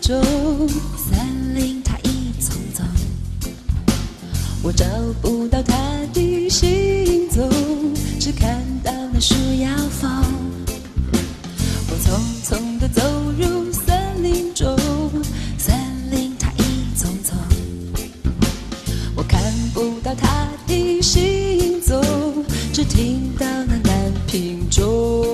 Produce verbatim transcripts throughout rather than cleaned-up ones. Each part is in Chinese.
中，森林它一丛丛，我找不到它的行踪，只看到那树摇风。我匆匆地走入森林中，森林它一丛丛，我看不到它的行踪，只听到那南屏钟。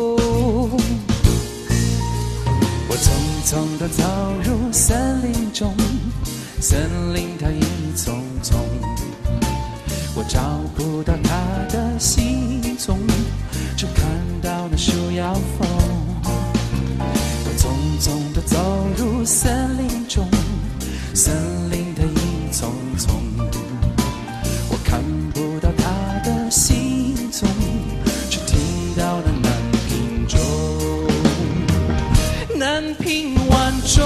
我匆匆地走入森林中，森林它一丛丛，我找不到它的行踪，只看到那树摇风。我匆匆地走入森林中，森林它一丛丛，我看不到它的行踪，只听到那南屏钟。南屏晚钟。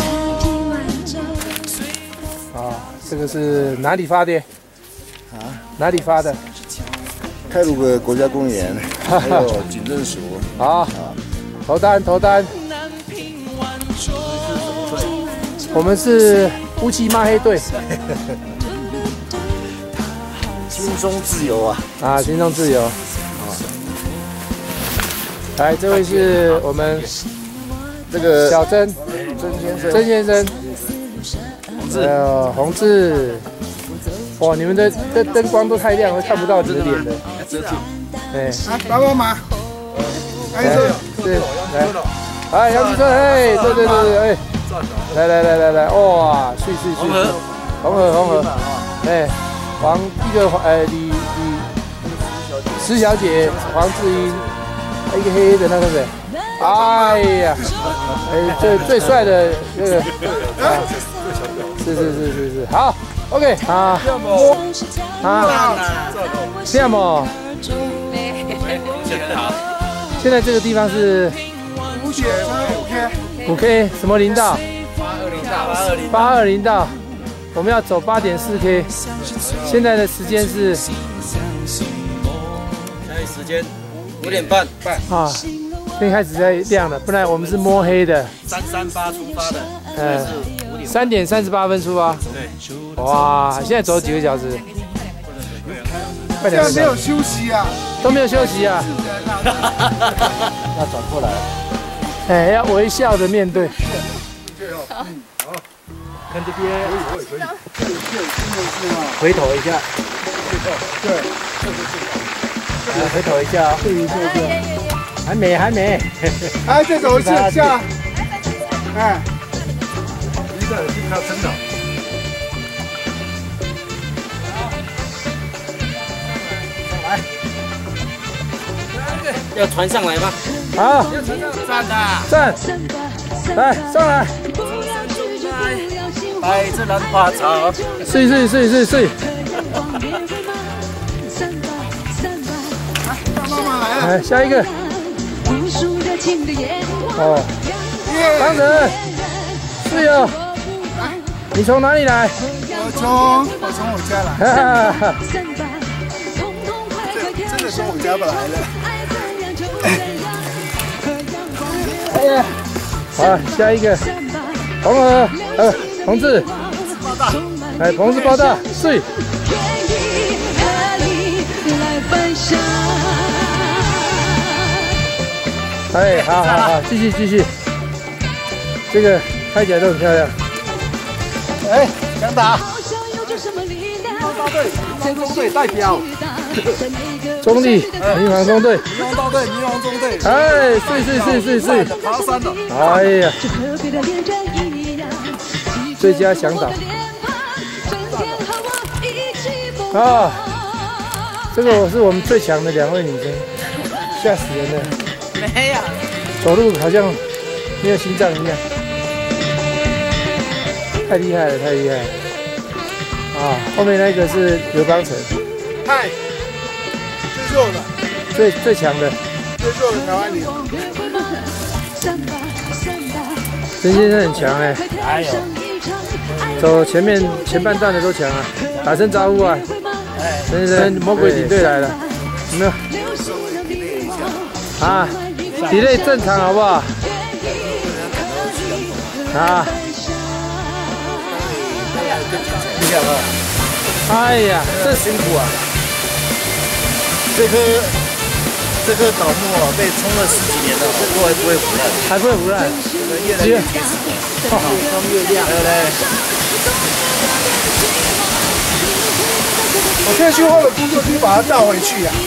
啊，这个是哪里发的？啊，哪里发的？ 太鲁阁国家公园，还有警政署。 好，投单投单。我们是乌漆嘛黑队。 心中自由啊！ 啊，心中自由。啊，来，这位是我们这个小曾曾先生， 曾先生，还有洪志。哇，你们的灯灯光都太亮了，看不到你的脸了。哎， 帮帮忙！ 哎，对，来，哎，杨志春，哎，对对对对，哎，来来来来来，哇，睡睡睡，红河红河，哎，黄一个呃李李石小姐，黄志英，一个黑黑的那个谁？哎呀，哎，最最帅的那个，啊，是是是是是，好。OK 啊，啊，这样么？现在这个地方是五 K， 五 K 什么林道？八二零道，八二零道，我们要走 八点四 K。现在的时间是，现在时间五点半半啊，现在开始在亮了，不然我们是摸黑的。 三三八出发的， 嗯。三点三十八分出发。对。哇，现在走了几个小时？ 快点！没有休息啊， 都没有休息啊。 要转过来。 哎，要微笑的面对。 好， 看这边。 可以可以可以。 回头一下。 对。 来，回头一下。对一下下。还没还没。 哎，再走一次下。哎。 这个是靠真的。上来，要传上来吗？ 好， 站的， 站，来上来， 带着兰花草， 睡睡睡睡睡。来下一个。哦，当人，是哟。你从哪里来？ 我从我从我家来。真的从我家来的。 哎呀，好，下一个，红河，呃，同志，来，同志报道，睡。哎，好好好，继续继续，这个拍起来都很漂亮。 哎，想打！大队，天空队代表。 中立民防中队。 民防大队，民防中队。 哎，睡睡睡睡睡。 爬山的。 哎呀，最佳向导。啊，这个我是我们最强的两位女生，吓死人了。 没有。 走路好像没有心脏一样。太厉害了，太厉害了！啊，后面那个是刘邦成， 嗨，最弱的， 最最强的， 最弱的台湾女。 陈先生很强哎， 哎呦， 走前面前半段的都强啊，打声招呼啊！陈先生，魔鬼领队来了，有没有？啊，体内正常好不好？啊。 更精彩。你想哦， 哎呀， 这辛苦啊！这颗这颗倒木啊，被冲了十几年了，都还不会腐烂， 还不会腐烂， 越来越结实，越冲越亮。对不对？ 我退休后的工作就是把它倒回去呀。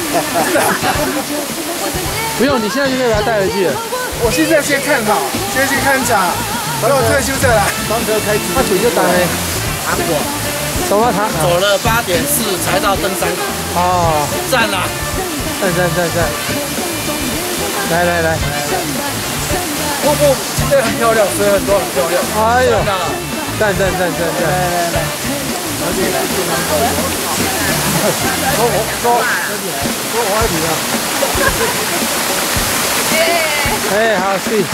不用，你现在就可以把它带回去了。 我现在先看好，先去看场，等我退休再来。 方车开机， 他腿就打嘞。 糖果， 什么糖？ 走了八点四才到登山口。 哦， 赞啦！ 赞赞赞赞！来来来， 瀑布今天很漂亮，水很多，很漂亮。 哎呦，赞赞赞赞赞！来来来， 而且来健康高说我说说我爱你啊！ 哎，好，去。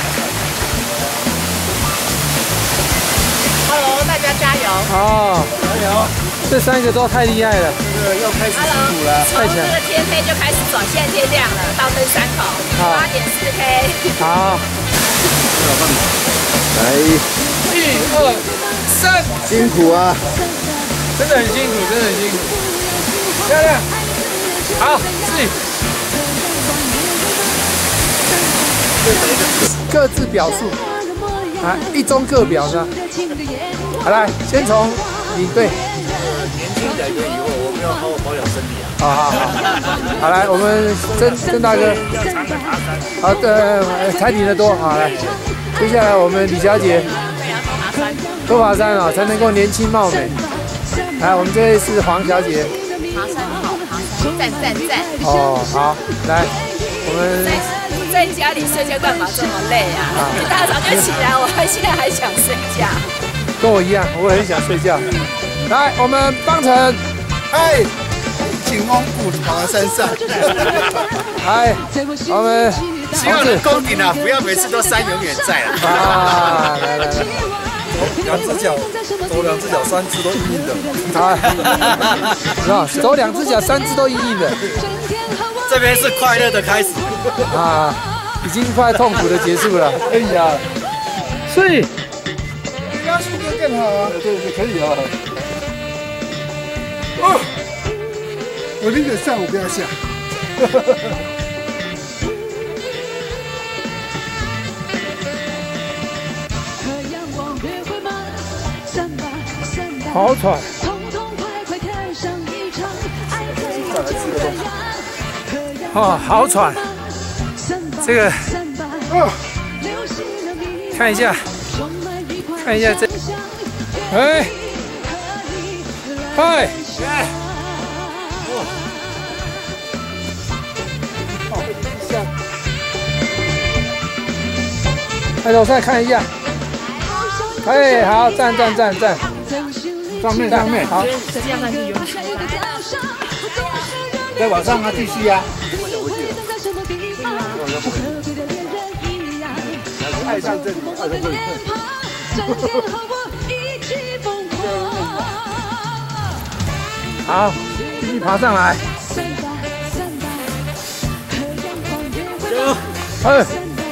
Hello， 大家加油！ 哦， 加油！ 这三个都太厉害了， 这个要开始辛苦了。 从这个天黑就开始走，现在天亮了，到登山口，八点四 K。 好， 来， 一二三， 辛苦啊！ 真的很辛苦，真的很辛苦。漂亮，好，自己各自表述，啊，一中各表是吧？好，来，先从领队。 年轻改革以后，我们要好好保养身体啊！ 好好好，好来，我们曾曾大哥，好的，才领得多，好来，接下来我们李小姐，多爬山啊，才能够年轻貌美。来，我们这位是黄小姐， 爬山好，爬山赞赞赞！ 哦，好，来，我们在家里睡觉干嘛这么累啊？一大早就起来，我还现在还想睡觉。 跟我一样，我也很想睡觉。来，我们方程， 嗨，请翁谷跑到山上。 来，我们希望能攻顶啊，不要每次都山永远在啊！ 啊，来来来， 两只脚，走两只脚，三只都硬硬的。 好，啊，走两只脚，三只都硬硬的。 这边是快乐的开始啊，已经快痛苦的结束了。哎呀，所以。 压速度更好啊！ 对对，可以啊。 哦，我宁可上，我不要下。 好喘。哦，好喘。这个，哦，看一下。看一下这，哎，嗨，抬头再看一下，哎，好，站站站站，上面上面，好，再往上啊，继续啊。爱上这里，爱上这里。好，继续爬上来。哎，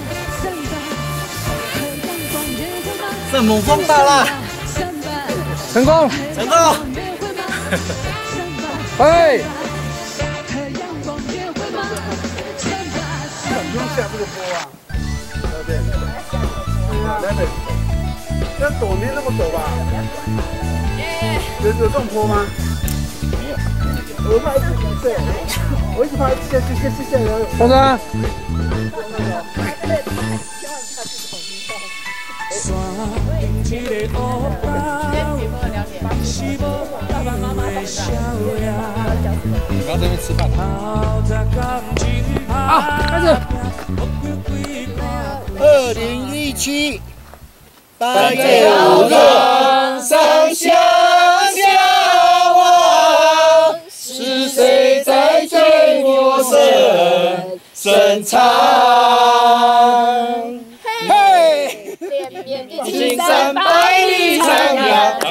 这猛风大浪， 成功， 成功。 哎， 不用下这个坡啊，对不对？来来，那陡没那么陡吧？有有这种坡吗？没有，我怕一直对，我一直怕下去下去下来。 风筝。刚这边吃饭。好，开始。 二零一七八月五日，上下相望，是谁在追我声声唱？嘿，青山百里长遥。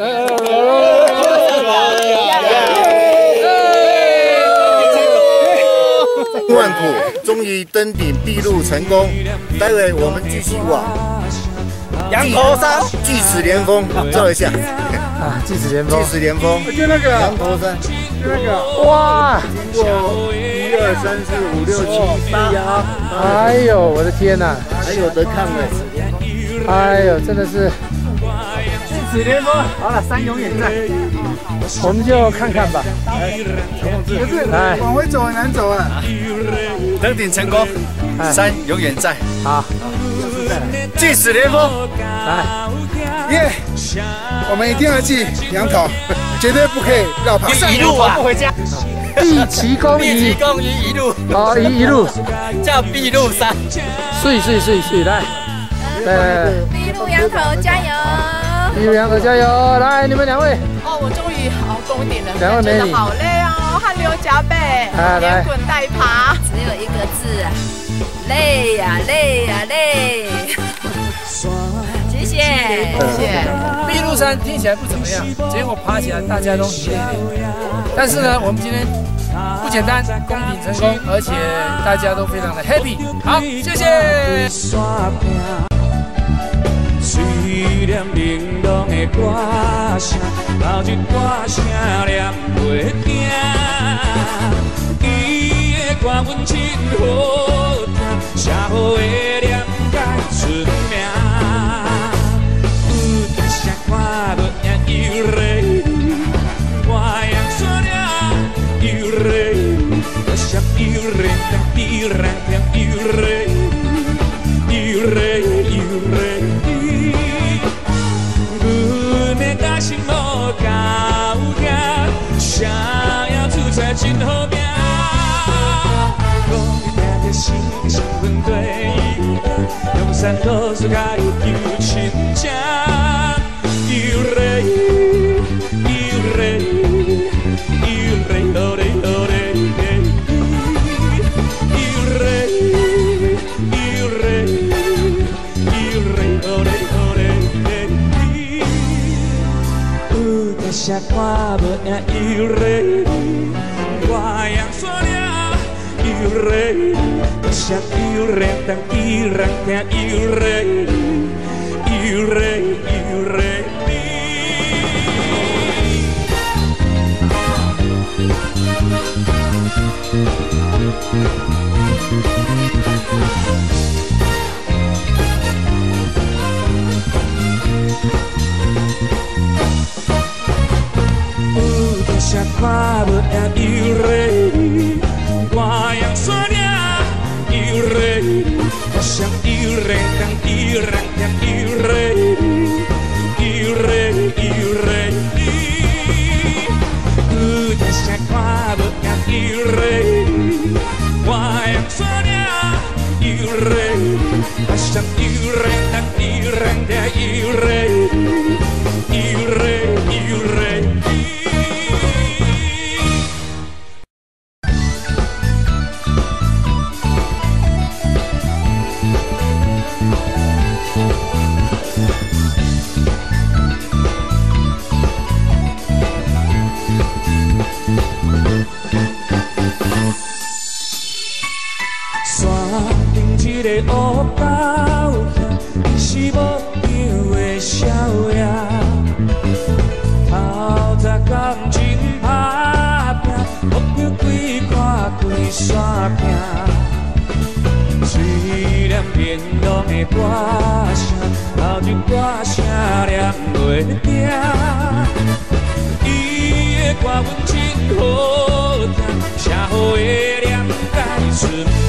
万苦终于登顶闭路成功，待会我们继续往羊头山锯齿连峰照一下。 啊，计时连峰， 计时连峰， 就那个羊头山， 就那个， 哇！ 经过一二三四五六七八， 哎呦，我的天哪！ 还有得看的。 哎呦，真的是。 计时连峰，好了，山永远在， 我们就看看吧。 可是往回走很难走啊。 登顶成功，山永远在。 好， 计时连峰， 来， 耶！我们一定要记羊头，绝对不可以绕跑。 一路啊，不回家。 毕其功毕其功于一路， 好，一一路叫毕路山。 睡睡睡睡，来，来来来， 毕路羊头加油！ 一路羊头加油！来，你们两位。 哦，我终于好攻顶了， 两位美女， 好累哦，汗流浃背，连滚带爬，只有一个字啊，累呀累呀累。谢谢谢谢。 毕路山听起来不怎么样，结果爬起来大家都很累累。但是呢，我们今天不简单，攻顶成功，而且大家都非常的 happy。好，谢谢。 虽然玲珑的歌声，老一歌声念袂停。伊的歌阮真好听，写好的念解出名。有当时看无影有泪，我样说了有泪，我想有泪，但必然有泪，有泪有泪。 心无够劲，想要出彩真好命。讲你听着心心分对伊，用山多水甲伊求亲情。有嘞，有嘞，有嘞，有嘞，有嘞，有嘞，有嘞，有嘞，有嘞。 但是看无影有泪，我样说了有泪，我想有泪，但依然听有泪，有泪有泪。想看无影有泪，我样说了有泪，我想有泪，但依然听有泪，有泪有泪。有当时看无影有泪，我样说了有泪，我想有泪，但依然听有泪，有泪有泪。 乌狗兄，是无样的少爷，头早感情打拼，目标几看规山坪。虽然变动的歌声，老一歌声念袂停，伊的歌阮真好听，写好的念解出。